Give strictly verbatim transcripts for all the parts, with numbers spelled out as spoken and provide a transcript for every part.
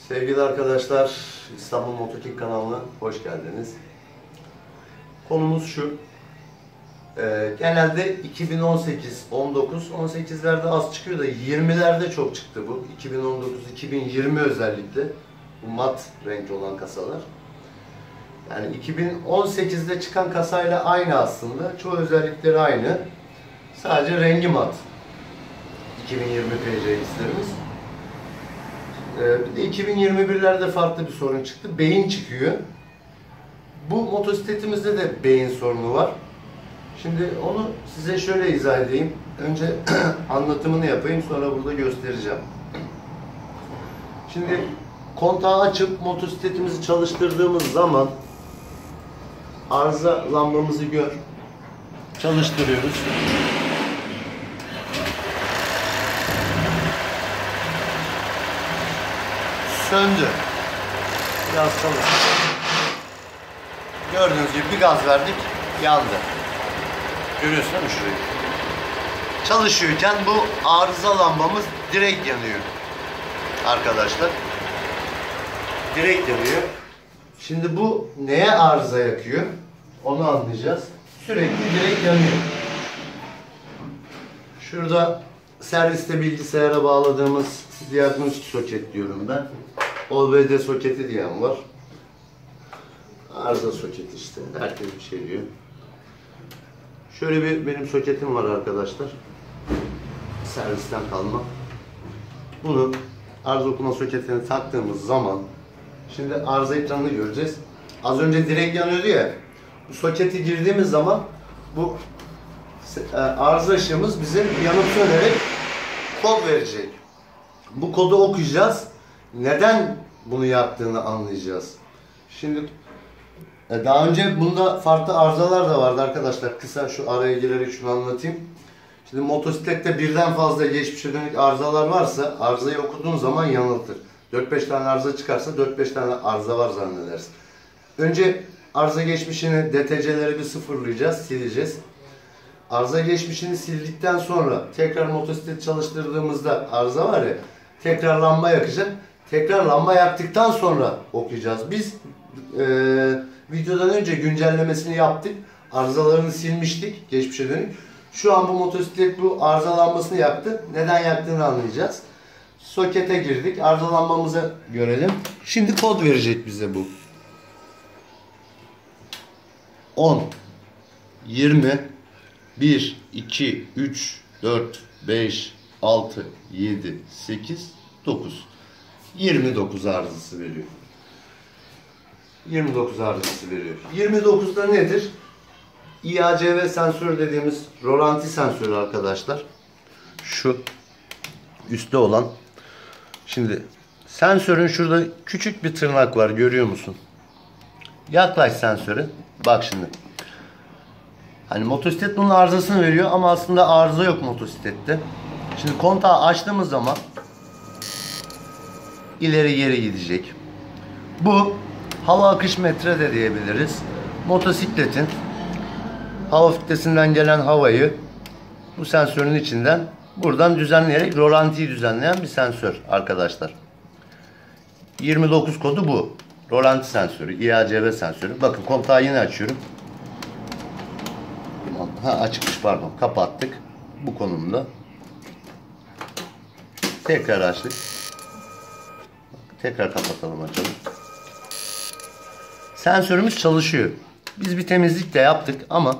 Sevgili arkadaşlar, İstanbul Motoking kanalına hoş geldiniz. Konumuz şu, e, genelde iki bin on sekiz, on dokuz, on sekizlerde az çıkıyor da yirmilerde çok çıktı bu. iki bin on dokuz, iki bin yirmi özellikle bu mat renkli olan kasalar. Yani iki bin on sekizde çıkan kasayla aynı aslında, çoğu özellikleri aynı. Sadece rengi mat. iki bin yirmi P C X'lerimiz. Bir de iki bin yirmi birlerde farklı bir sorun çıktı. Beyin çıkıyor. Bu motosikletimizde de beyin sorunu var. Şimdi onu size şöyle izah edeyim. Önce anlatımını yapayım, sonra burada göstereceğim. Şimdi kontağı açıp motosikletimizi çalıştırdığımız zaman arıza lambamızı gör. Çalıştırıyoruz. Söndü. Biraz çalıştı. Gördüğünüz gibi bir gaz verdik, yandı. Görüyorsunuz değil mi şurayı? Çalışıyorken bu arıza lambamız direkt yanıyor. Arkadaşlar. Direkt yanıyor. Şimdi bu neye arıza yakıyor? Onu anlayacağız. Sürekli direkt yanıyor. Şurada serviste bilgisayara bağladığımız diagnostik soket diyorum ben. O B D soketi diyen var. Arıza soketi işte. Herkes bir şey diyor. Şöyle bir benim soketim var arkadaşlar. Servisten kalma. Bunu arıza okuma soketine taktığımız zaman şimdi arıza ekranını göreceğiz. Az önce direkt yanıyordu ya. Bu soketi girdiğimiz zaman bu arıza ışığımız bize yanıp sönerek kod verecek. Bu kodu okuyacağız. Neden bunu yaptığını anlayacağız. Şimdi daha önce bunda farklı arızalar da vardı arkadaşlar. Kısa şu araya girerek şunu anlatayım. Şimdi motosiklette birden fazla geçmişe dönük arızalar varsa arızayı okuduğun zaman yanıltır. dört beş tane arıza çıkarsa dört beş tane arıza var zannedersin. Önce arıza geçmişini, D T C'leri bir sıfırlayacağız, sileceğiz. Arıza geçmişini sildikten sonra tekrar motosiklet çalıştırdığımızda arıza var ya, tekrar lamba yakacak. Tekrar lamba yaktıktan sonra okuyacağız. Biz e, videodan önce güncellemesini yaptık. Arızalarını silmiştik geçmişe dönük. Şu an bu motosiklet bu arıza lambasını yaktı. Neden yaktığını anlayacağız. Sokete girdik. Arıza lambamızı görelim. Şimdi kod verecek bize bu. on, yirmi, bir, iki, üç, dört, beş, altı, yedi, sekiz, dokuz. yirmi dokuz arızası veriyor. yirmi dokuz arızası veriyor. yirmi dokuzda nedir? I A C V sensörü dediğimiz rolanti sensörü arkadaşlar. Şu üstte olan. Şimdi sensörün şurada küçük bir tırnak var, görüyor musun? Yaklaş sensöre. Bak şimdi. Hani motosiklet bunun arızasını veriyor ama aslında arıza yok motosiklette. Şimdi kontağı açtığımız zaman ileri geri gidecek. Bu hava akış metre de diyebiliriz. Motosikletin hava filtresinden gelen havayı bu sensörün içinden buradan düzenleyerek rolantiyi düzenleyen bir sensör arkadaşlar. yirmi dokuz kodu bu. Rolanti sensörü, I A C V sensörü. Bakın kontağı yine açıyorum. Ha, açıkmış, pardon, kapattık. Bu konumda. Tekrar açtık. Tekrar kapatalım, açalım. Sensörümüz çalışıyor. Biz bir temizlik de yaptık ama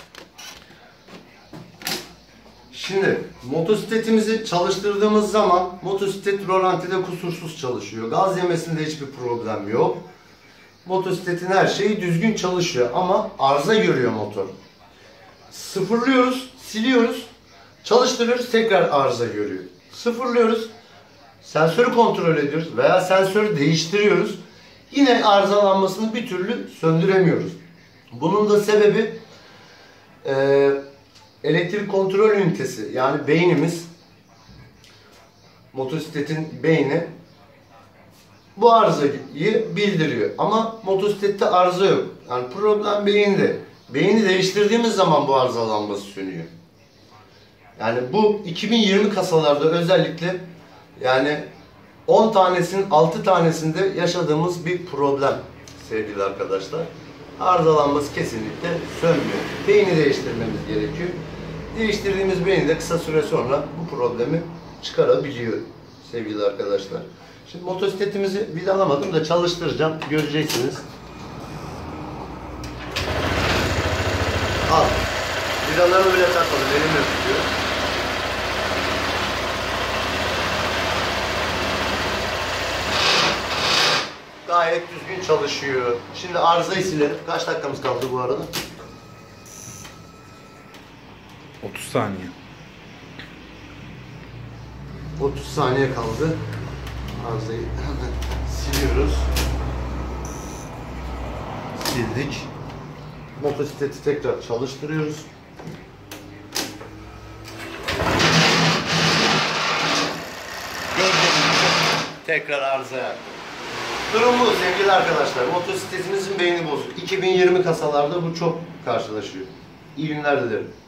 şimdi motosikletimizi çalıştırdığımız zaman motosiklet rolantide kusursuz çalışıyor. Gaz yemesinde hiçbir problem yok. Motosikletin her şeyi düzgün çalışıyor ama arıza görüyor motor. Sıfırlıyoruz, siliyoruz, çalıştırıyoruz, tekrar arıza görüyor. Sıfırlıyoruz, sensörü kontrol ediyoruz veya sensörü değiştiriyoruz. Yine arızalanmasını bir türlü söndüremiyoruz. Bunun da sebebi e, elektrik kontrol ünitesi, yani beynimiz, motosikletin beyni bu arızayı bildiriyor. Ama motosiklette arıza yok. Yani problem beyinde. Beyni değiştirdiğimiz zaman bu arıza lambası sönüyor. Yani bu iki bin yirmi kasalarda özellikle yani on tanesinin altı tanesinde yaşadığımız bir problem sevgili arkadaşlar. Arızalanması kesinlikle sönmüyor. Beyni değiştirmemiz gerekiyor. Değiştirdiğimiz beyni de kısa süre sonra bu problemi çıkarabiliyor sevgili arkadaşlar. Şimdi motosikletimizi vidalamadım da çalıştıracağım. Göreceksiniz. Al. Vidalarını bile takmadım. Elimle tutuyor. Gayet düzgün çalışıyor. Şimdi arızayı silelim. Kaç dakikamız kaldı bu arada? otuz saniye. otuz saniye kaldı. Arızayı hemen siliyoruz. Sildik. Motosikleti tekrar çalıştırıyoruz. Gördüğünüz gibi tekrar arızaya. Durum bu sevgili arkadaşlar. Motosikletimizin beyni bozuk. iki bin yirmi kasalarda bu çok karşılaşıyor. İyi günler dilerim.